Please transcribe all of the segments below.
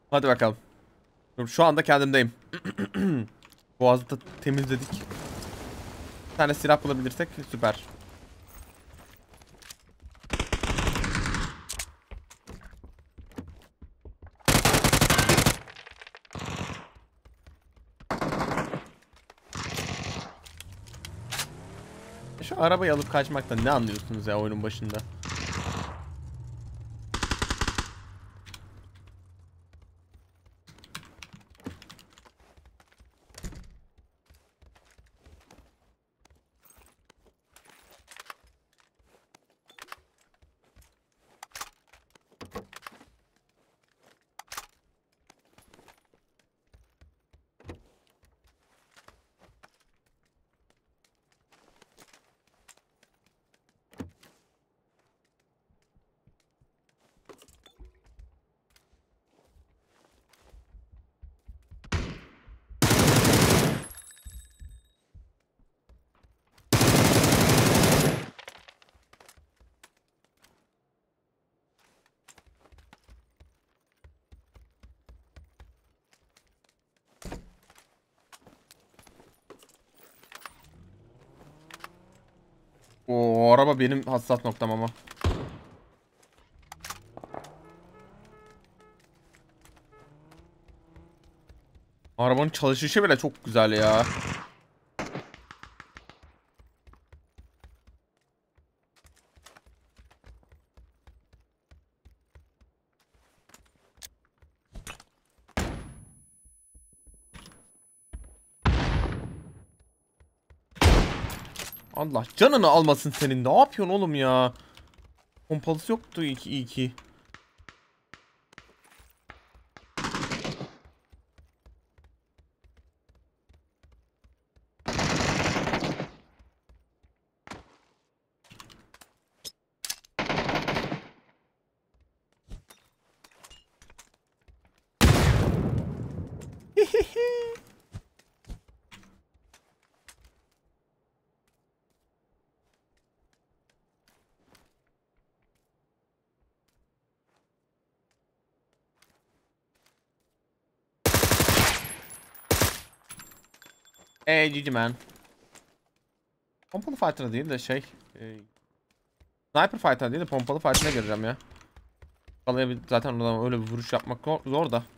Hadi bakalım. Dur, şu anda kendimdeyim. Boğazı da temizledik. Bir tane silah bulabilirsek süper. Şu arabayı alıp kaçmaktan ne anlıyorsunuz ya oyunun başında? O araba benim hassas noktam ama. Arabanın çalışışı bile çok güzel ya. Allah canını almasın senin. Ne yapıyorsun oğlum ya? Pompalısı yoktu iyi ki. GG man. Pompalı fighter değil de sniper fighter değil de pompalı fighter'a gireceğim ya. Zaten oradan öyle bir vuruş yapmak zor da.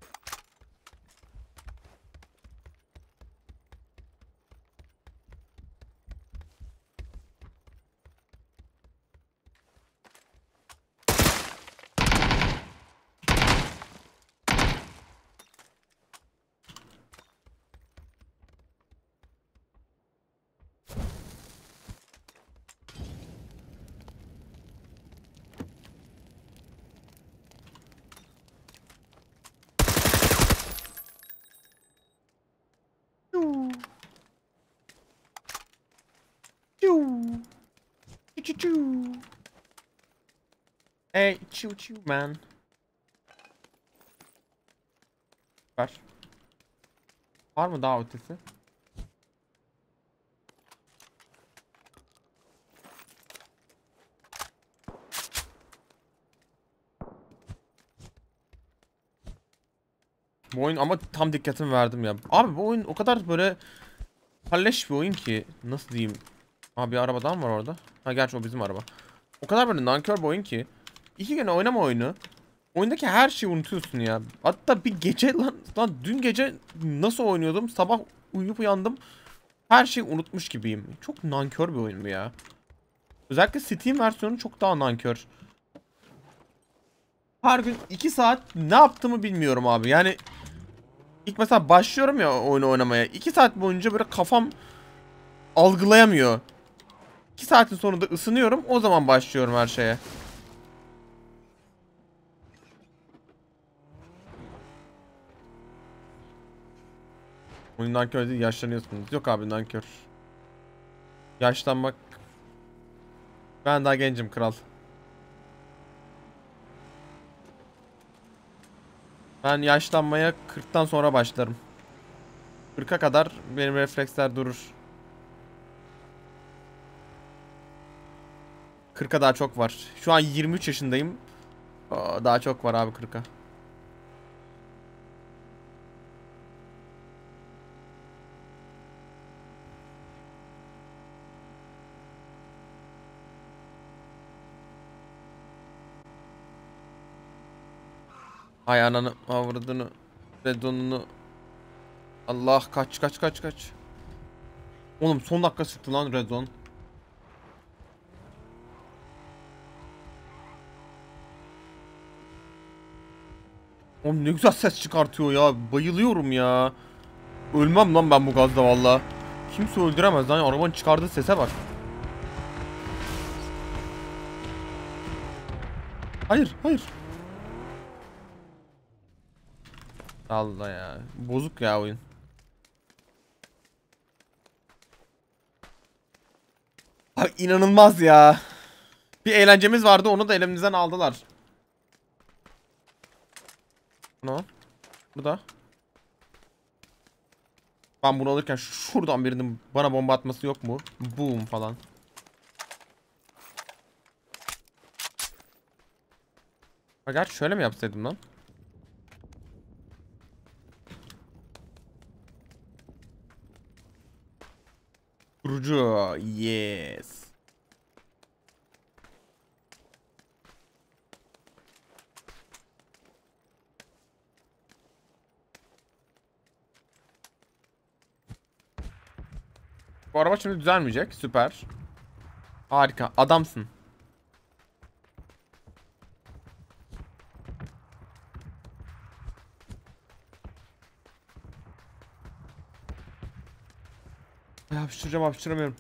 Hey, choo choo man. Var. Var mı daha ötesi? Bu oyun ama tam dikkatimi verdim ya. Abi bu oyun o kadar böyle kalleş bir oyun ki. Nasıl diyeyim? Abi bir arabadan var orada. Ha gerçi o bizim araba. O kadar böyle nankör bir oyun ki. İki gün oynama oyunu. Oyundaki her şeyi unutuyorsun ya. Hatta bir gece lan dün gece nasıl oynuyordum? Sabah uyuyup uyandım. Her şeyi unutmuş gibiyim. Çok nankör bir oyun bu ya. Özellikle Steam versiyonu çok daha nankör. Her gün 2 saat ne yaptığımı bilmiyorum abi. Yani ilk mesela başlıyorum ya oyunu oynamaya. 2 saat boyunca böyle kafam algılayamıyor. 2 saatin sonunda ısınıyorum. O zaman başlıyorum her şeye. Oyun nankör değil, yaşlanıyorsunuz. Yok abi nankör. Yaşlanmak. Ben daha gencim kral. Ben yaşlanmaya 40'tan sonra başlarım. 40'a kadar benim refleksler durur. 40'a daha çok var. Şu an 23 yaşındayım. Daha çok var abi 40'a. Hay ananı avradını. Redonunu. Allah kaç kaç kaç kaç. Oğlum son dakika sıktı lan Redon. Oğlum ne güzel ses çıkartıyor ya. Bayılıyorum ya. Ölmem lan ben bu gazda valla. Kimse öldüremez lan. Arabanın çıkardığı sese bak. Hayır hayır. Allah ya. Bozuk ya oyun. Abi inanılmaz ya. Bir eğlencemiz vardı, onu da elimizden aldılar. Ne o? Burada. Ben bunu alırken şuradan birinin bana bomba atması yok mu? Boom falan. Ha gerçi şöyle mi yapsaydım lan? Kurucu. Yes. Bu araba şimdi düzelmeyecek. Süper. Harika. Adamsın. Hapşıracağım, hapşıramıyorum.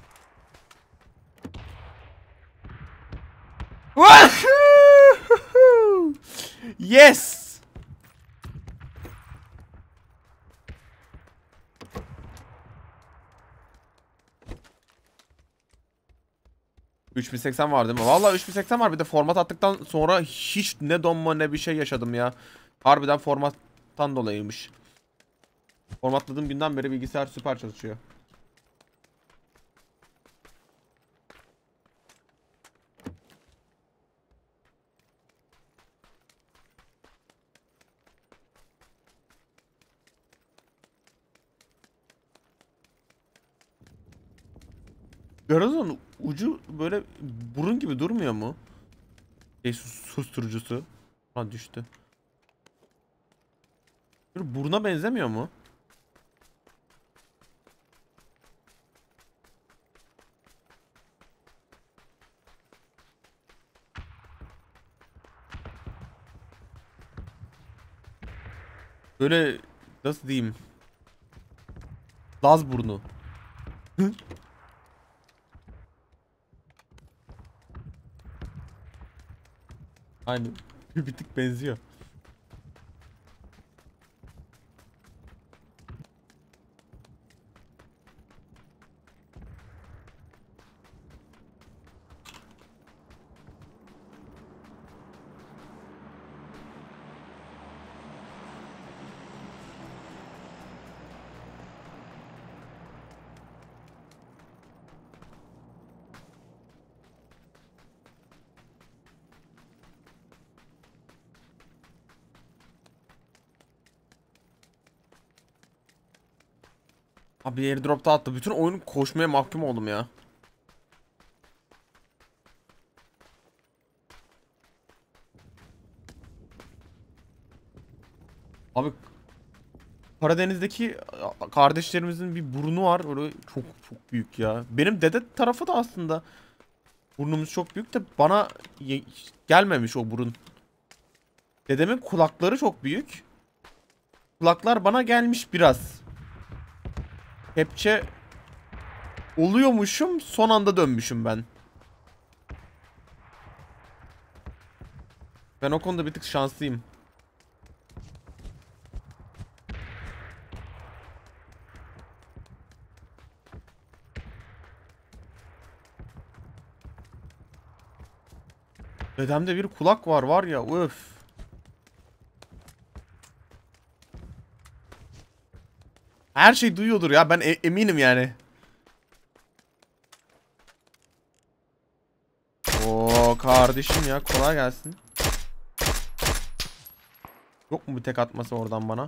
Yes. 3080 var değil mi? Vallahi 3080 var. Bir de format attıktan sonra hiç ne donma ne bir şey yaşadım ya. Harbiden formattan dolayıymış. Formatladığım günden beri bilgisayar süper çalışıyor. Garazon ucu böyle burun gibi durmuyor mu? Susturucusu. Ha düştü. Böyle buruna benzemiyor mu? Böyle nasıl diyeyim? Laz burnu. Aynı. Bir tık benziyor. Abi airdrop'ta attı. Bütün oyun koşmaya mahkum oldum ya. Abi Karadeniz'deki kardeşlerimizin bir burnu var. Öyle çok çok büyük ya. Benim dede tarafı da aslında burnumuz çok büyük de bana gelmemiş o burun. Dedemin kulakları çok büyük. Kulaklar bana gelmiş biraz. Kepçe oluyormuşum, son anda dönmüşüm ben. Ben o konuda bir tık şanslıyım. Dedemde bir kulak var ya, öf. Her şey duyuyordur ya, ben eminim yani. Oo kardeşim ya, kolay gelsin. Yok mu bir tek atması oradan bana?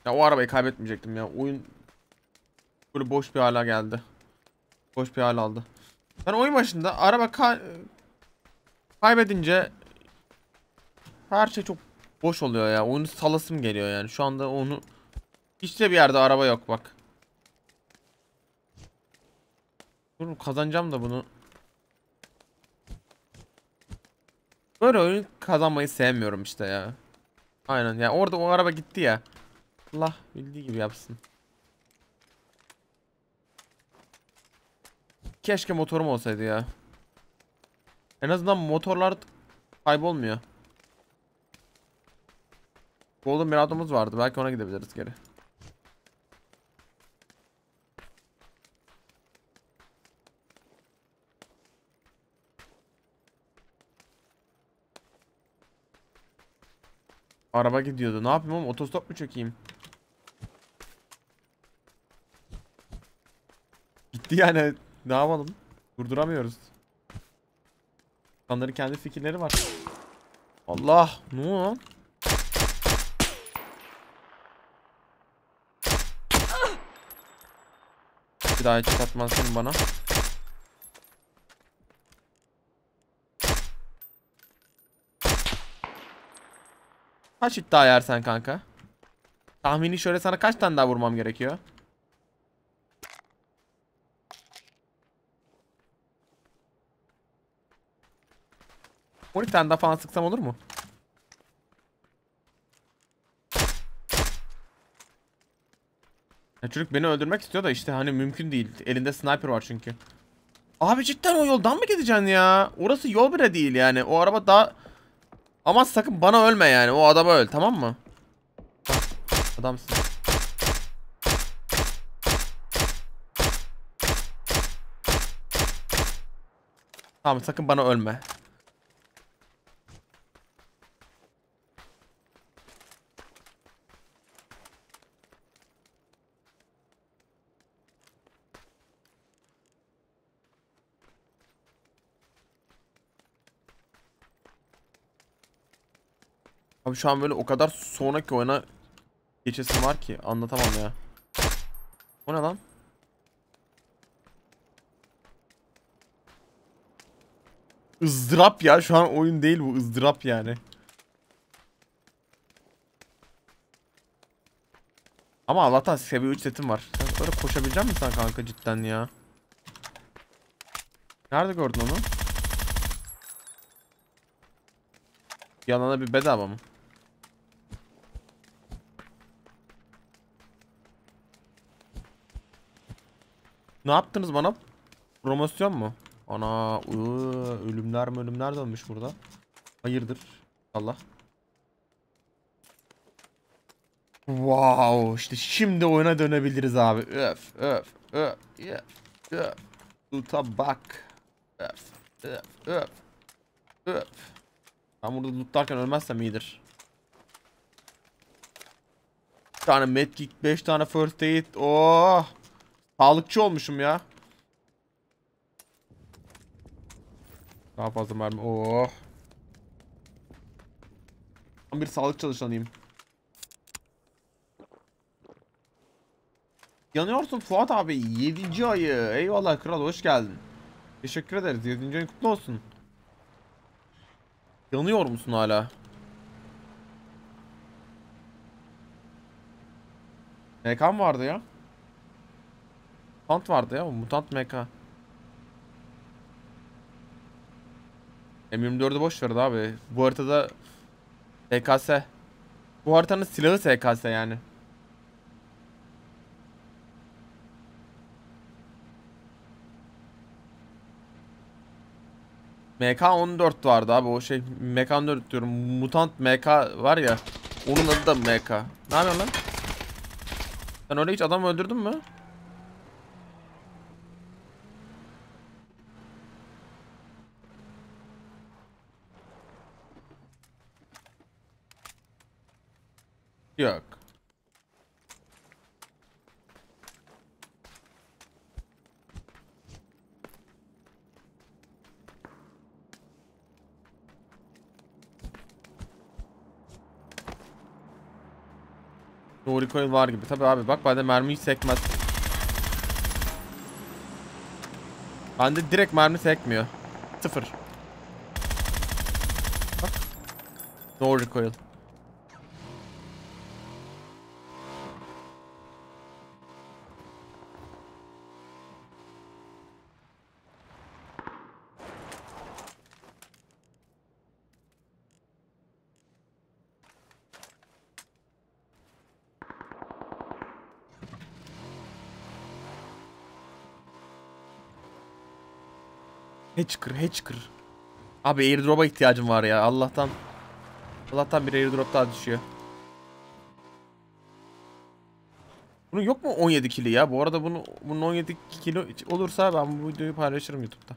Ya o arabayı kaybetmeyecektim ya. Oyun böyle boş bir hale geldi. Boş bir hal aldı. Ben oyun başında kaybedince her şey çok boş oluyor ya. Oyunu salasım geliyor yani. Şu anda onu hiç de bir yerde araba yok bak. Dur kazanacağım da bunu. Böyle oyun kazanmayı sevmiyorum işte ya. Aynen ya, orada o araba gitti ya. Allah bildiği gibi yapsın. Keşke motorum olsaydı ya. En azından motorlar kaybolmuyor. Golden Mirado'muz vardı. Belki ona gidebiliriz geri. Araba gidiyordu. Ne yapayım oğlum? Otostop mu çökeyim? Gitti yani. Ne yapalım? Durduramıyoruz. İnsanların kendi fikirleri var. Allah. Ne o? Bir daha hiç atmazsın bana. Kaç iddia yersen kanka? Tahmini şöyle, sana kaç tane daha vurmam gerekiyor? 12 tane daha falan sıksam olur mu? Ya çocuk beni öldürmek istiyor da işte hani mümkün değil. Elinde sniper var çünkü. Abi cidden o yoldan mı gideceksin ya? Orası yol bile değil yani. O araba daha... Ama sakın bana ölme yani. O adama öl, tamam mı? Adamsın. Tamam, sakın bana ölme. Abi şu an böyle o kadar sonraki oyuna geçesim var ki anlatamam ya. O ne lan? ızdırap ya, şu an oyun değil bu, ızdırap yani. Ama Allah'tan seviye 3 setim var. Sen böyle koşabilecek misin sen kanka cidden ya? Nerede gördün onu? Yanına bir bedava mı? Ne yaptınız bana? Promosyon mu? Ana ölümler dönmüş burada. Hayırdır? Allah. Wow, işte şimdi oyuna dönebiliriz abi. Öf öf öf öf öf. Loot'a bak. Öf öf öf öf. Ben burada lootlarken ölmezsem iyidir. Bir tane medkit, 5 tane first aid. Oh! Sağlıkçı olmuşum ya. Daha fazla mermi. Oh! Tam bir sağlık çalışanıyım. Yanıyorsun Fuat abi. 7. ayı. Eyvallah kral, hoş geldin. Teşekkür ederiz. 7. ayın kutlu olsun. Yanıyor musun hala? MK mı vardı ya? Mutant vardı ya. Mutant MK. M24'ü boş verdi abi. Bu haritada SKS. Bu haritanın silahı SKS yani. MK14 vardı abi, o şey MK14 diyorum. Mutant MK var ya. Onun adı da MK. Ne yapıyorsun lan? Sen öyle hiç adam öldürdün mü? Yok. No recoil var gibi. Tabi abi bak bende mermi hiç sekmez. Bende direkt mermi sekmiyor. Sıfır. Bak. No recoil. Hatcher, Hatcher. Abi airdrop'a ihtiyacım var ya. Allah'tan bir airdrop daha düşüyor. Bunun yok mu 17 kili ya? Bu arada bunun 17 kilo olursa ben bu videoyu paylaşırım YouTube'da.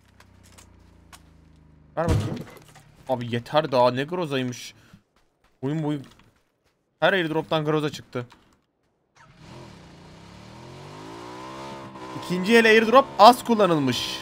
Ver bakayım. Abi yeter daha ne grozaymış. Oyun boyu her airdrop'tan groza çıktı. İkinci el airdrop az kullanılmış.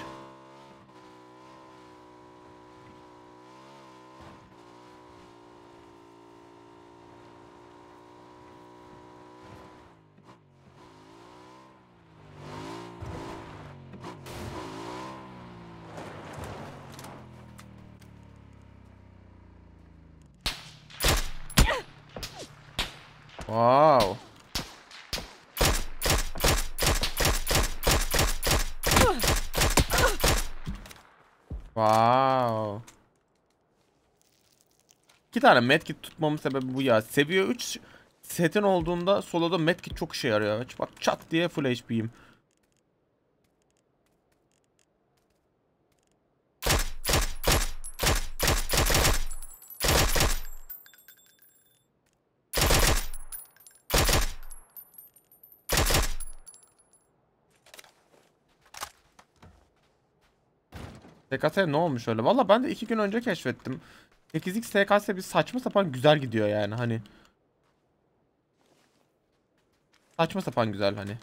Wow. Wow. İki tane medkit tutmamın sebebi bu ya. Seviye 3 setin olduğunda soloda medkit çok işe yarıyor. Bak çat diye full HP'yim. TKS ne olmuş öyle? Valla ben de 2 gün önce keşfettim. 8x TKS bir saçma sapan güzel gidiyor yani hani. Saçma sapan güzel hani.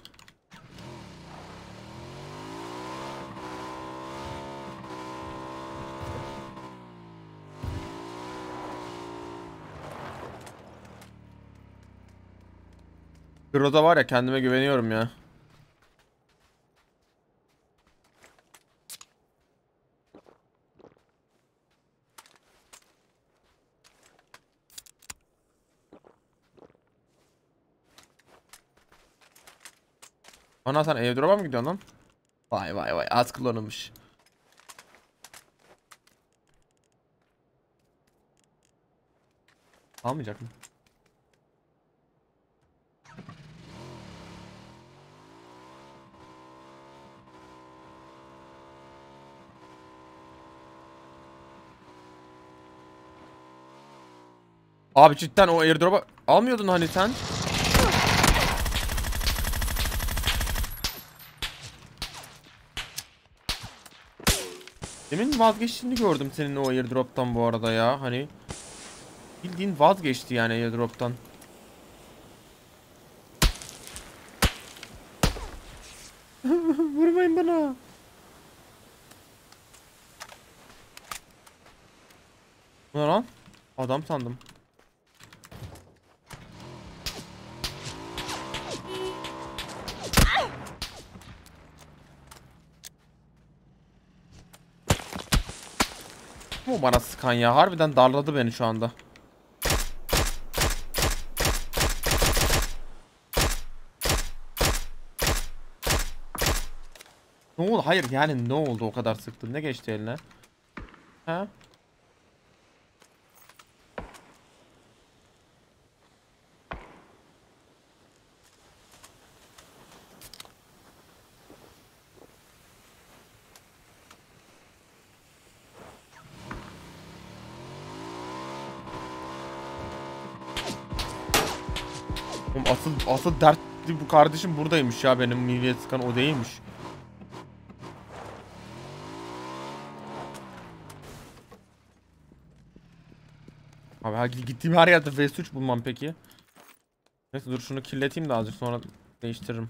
Groza var ya kendime güveniyorum ya. Ana sen airdrop'a mı gidiyorsun lan? Vay vay vay az kullanılmış. Almayacak mı? Abi cidden o airdrop'a almıyordun hani sen. Demin vazgeçtiğini gördüm senin o airdrop'tan bu arada ya hani. Bildiğin vazgeçti yani airdrop'tan. Vurmayın bana. Ne lan? Adam sandım. Bu bana sıkan ya. Harbiden darladı beni şu anda. Ne oldu? Hayır yani ne oldu o kadar sıktın? Ne geçti eline? Ha? Oğlum asıl dertli bu kardeşim buradaymış ya, benim milliyet sıkan o değilmiş. Abi gittiğim her yerde V3 bulmam peki. Neyse dur şunu kirleteyim de azıcık sonra değiştiririm.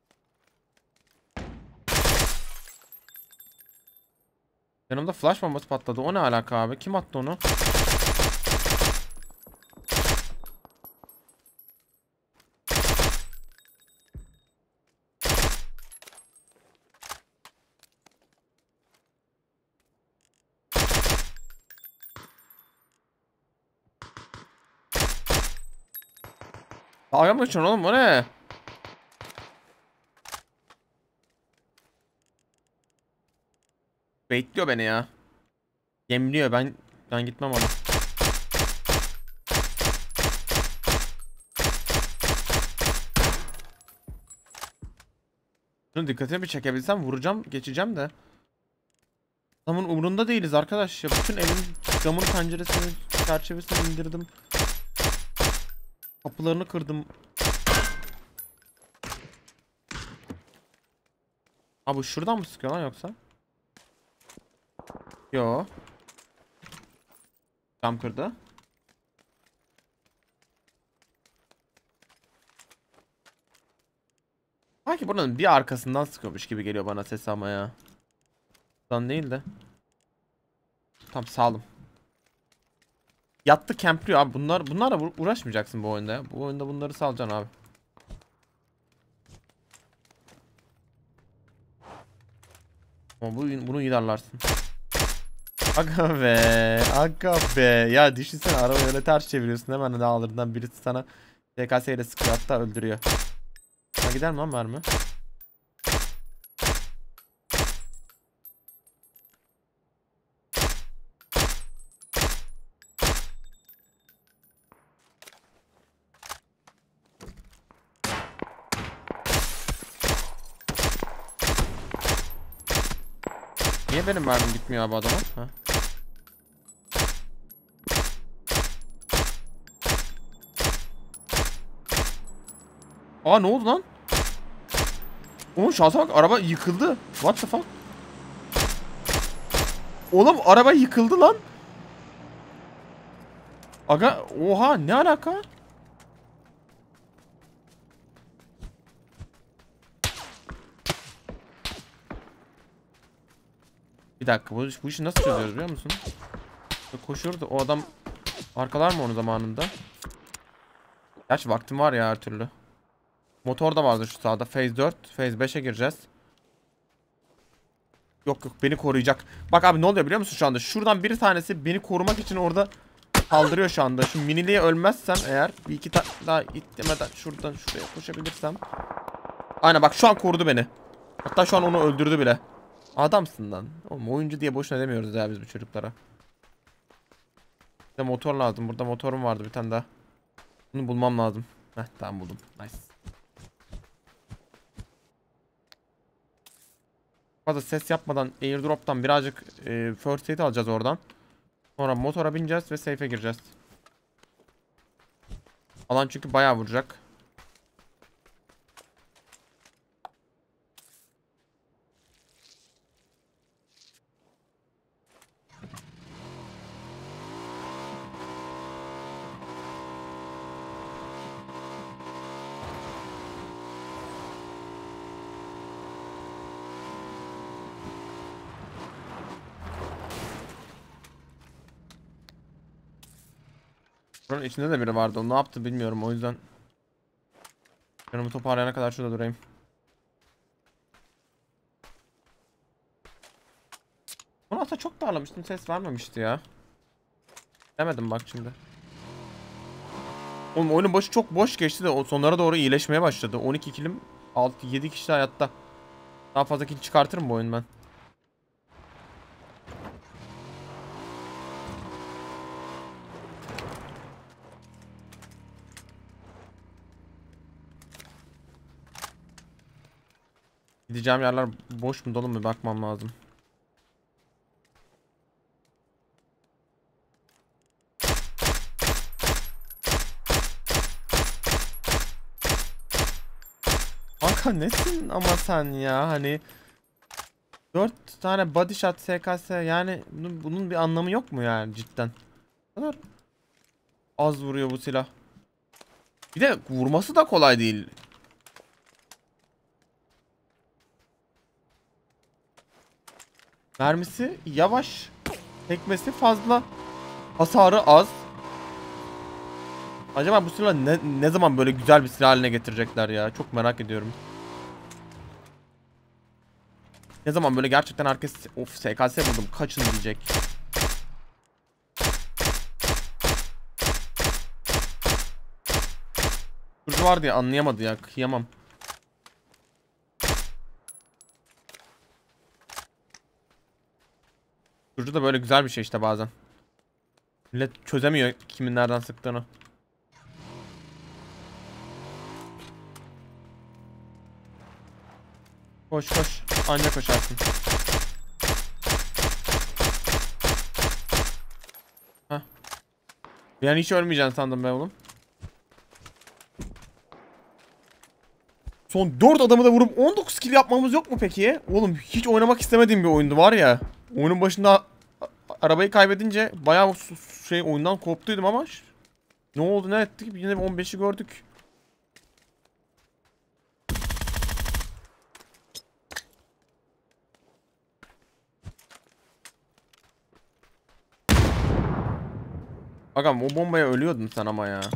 Yanımda flash bombası patladı. O ne alaka abi? Kim attı onu? Dalga mı geçiyorsun oğlum, o ne? Bekliyor beni ya. Yemliyor, ben gitmem ona. Şunun dikkatini bir çekebilsem vuracağım, geçeceğim de. Adamın umurunda değiliz arkadaş ya. Bütün evin camını, penceresini, çerçevesini indirdim. Kapılarını kırdım. Abi şuradan mı sıkıyor lan yoksa? Yo. Cam kırdı. Sanki buranın bir arkasından sıkıyormuş gibi geliyor bana ses ama ya. Buradan değil de. Tamam, sağlam. Yattı, campliyor abi. Bunlarla uğraşmayacaksın bu oyunda ya. Bu oyunda bunları salacaksın abi. Ama bunu iyi darlarsın. Aga be. Aga be. Ya düşünsene, arabayı öyle ters çeviriyorsun, hemen dağlarından birisi sana TKS ile sıkıyor, hatta öldürüyor. Ha, gider mi lan mermi? Niye benim mermim gitmiyor abi adama? Ha. Aa, ne oldu lan? Oğlum şansa bak, araba yıkıldı. What the fuck? Oğlum araba yıkıldı lan. Aga oha, ne alaka? Bir dakika, bu işi nasıl çözüyoruz biliyor musun? Koşuyordu o adam, arkalar mı onu zamanında? Gerçi vaktim var ya her türlü. Motor da vardı şu sağda. Phase 4, Phase 5'e gireceğiz. Yok yok, beni koruyacak. Bak abi, ne oluyor biliyor musun şu anda? Şuradan bir tanesi beni korumak için orada kaldırıyor şu anda. Şu miniliğe ölmezsem eğer, bir iki tane daha itlemeden şuradan şuraya koşabilirsem. Aynen bak, şu an korudu beni. Hatta şu an onu öldürdü bile. Adamsın lan. Oğlum, oyuncu diye boşuna demiyoruz ya biz bu çocuklara. Bir de motor lazım. Burada motorum vardı bir tane daha. Bunu bulmam lazım. Heh, tamam buldum. Nice. Fazla ses yapmadan airdrop'tan birazcık first aid alacağız oradan. Sonra motora bineceğiz ve safe'e gireceğiz. Alan çünkü bayağı vuracak. Buranın içinde de biri vardı. O ne yaptı bilmiyorum, o yüzden. Canımı toparlayana kadar şurada durayım. Onu aslında çok darlamıştım. Ses vermemişti ya. Demedim bak şimdi. Oğlum oyunun başı çok boş geçti de o sonlara doğru iyileşmeye başladı. 12 kilim, 6-7 kişi hayatta. Daha fazla kill çıkartırım bu oyun ben. Gideceğim yerler boş mu dolu mu bakmam lazım. Kanka nesin ama sen ya, hani 4 tane body shot SKS, yani bunun bir anlamı yok mu yani cidden? Ne kadar az vuruyor bu silah. Bir de vurması da kolay değil. Mermisi yavaş, tekmesi fazla, hasarı az. Acaba bu silah ne zaman böyle güzel bir silah haline getirecekler ya? Çok merak ediyorum. Ne zaman böyle gerçekten herkes of SKS buldum kaçın diyecek. Kurucu var diye anlayamadı ya. Kıyamam. Kurucu da böyle güzel bir şey işte bazen. Millet çözemiyor kimin nereden sıktığını. Koş koş. Anca koşarsın. Heh. Yani hiç ölmeyeceksin sandım ben oğlum. Son 4 adamı da vurup 19 kill yapmamız yok mu peki? Oğlum hiç oynamak istemediğim bir oyundu var ya. Oyunun başında arabayı kaybedince bayağı şey oyundan koptuydum ama ne oldu ne ettik yine 15'i gördük. Agam o bombaya ölüyordun sen ama ya.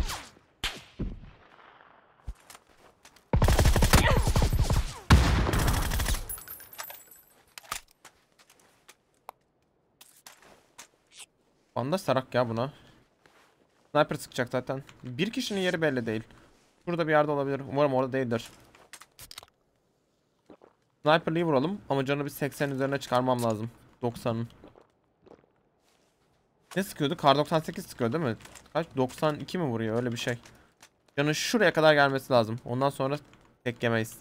Bandaj sarak ya buna. Sniper sıkacak zaten. Bir kişinin yeri belli değil. Burada bir yerde olabilir. Umarım orada değildir. Sniper'liği vuralım ama canı bir 80 üzerine çıkarmam lazım. 90'ın. Ne sıkıyordu? Kar 98 sıkıyor değil mi? Kaç? 92 mi vuruyor? Öyle bir şey. Canı şuraya kadar gelmesi lazım. Ondan sonra tek yemeyiz.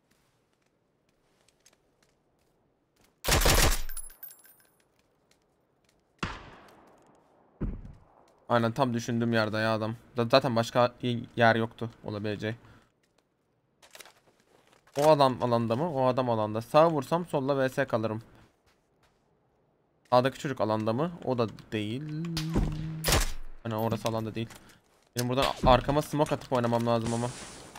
Aynen tam düşündüğüm yerde ya adam. Zaten başka yer yoktu olabileceği. O adam alanda mı? O adam alanda. Sağa vursam solla vs kalırım. Sağdaki çocuk alanda mı? O da değil. Hani orası alanda değil. Benim buradan arkama smoke atıp oynamam lazım ama.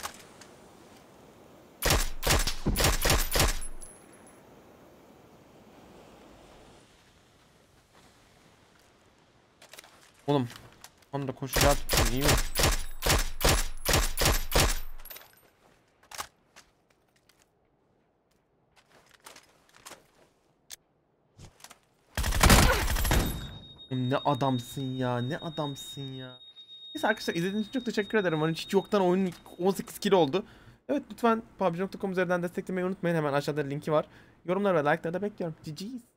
Oğlum. Onu da koşacağı tuttum iyi mi? Ne adamsın ya. Ne adamsın ya. Neyse arkadaşlar izlediğiniz için çok teşekkür ederim. Hani hiç yoktan oyun 18 kill oldu. Evet lütfen PUBG.com üzerinden desteklemeyi unutmayın. Hemen aşağıda linki var. Yorumlar ve like'ları da bekliyorum. GG's.